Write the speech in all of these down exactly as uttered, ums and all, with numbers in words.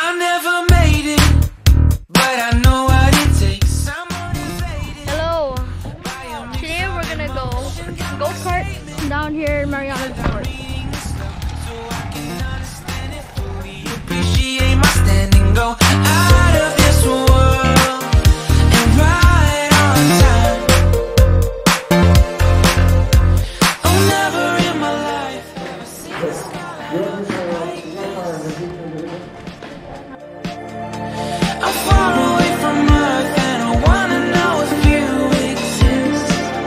I never made it, but I know what it takes. I'm motivated. Hello. Today we're gonna go go kart down here in Marianas. Appreciate my standing, go out of this world and ride on time. Oh, never in my life have I seen the sky like this. I'm far away from Earth and I wanna know if you exist.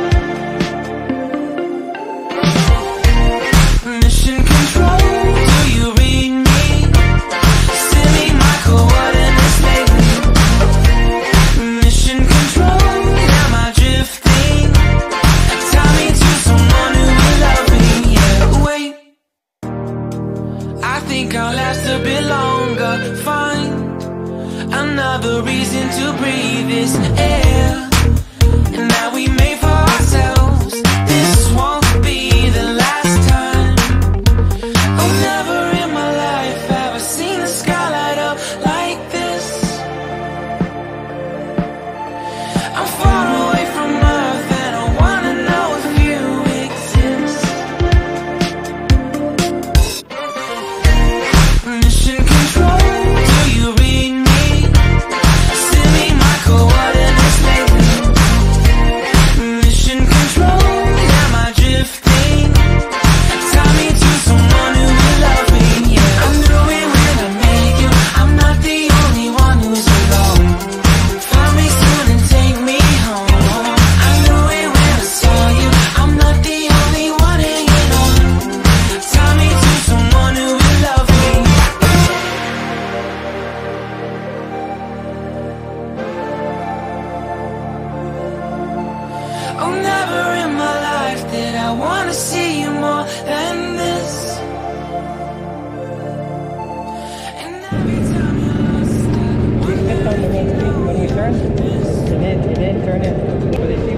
Mission control, do you read me? Send me my coordinates lately. Mission control, am I drifting? Tie me to someone who will love me. Yeah, wait, I think I'll last a bit longer. Find another reason to breathe this air, and that we made for ourselves. This won't be the last time. Oh, never in my life have I seen the sky light up like this. I'm far away from Earth and I wanna know if you exist. Mission control, do you read me? Send me my coordinates lately. Mission control, am I drifting? Tie me to someone who will love me. Yeah, I knew it when I met you. I'm not the only one who's alone. Find me soon and take me home. I knew it when I saw you. I'm not the only one hanging on. Tie me to someone who will love me. Oh, never in my life did I wanna see you more than this. And every time you lost, I When you turn, it didn't turn it. It didn't turn it.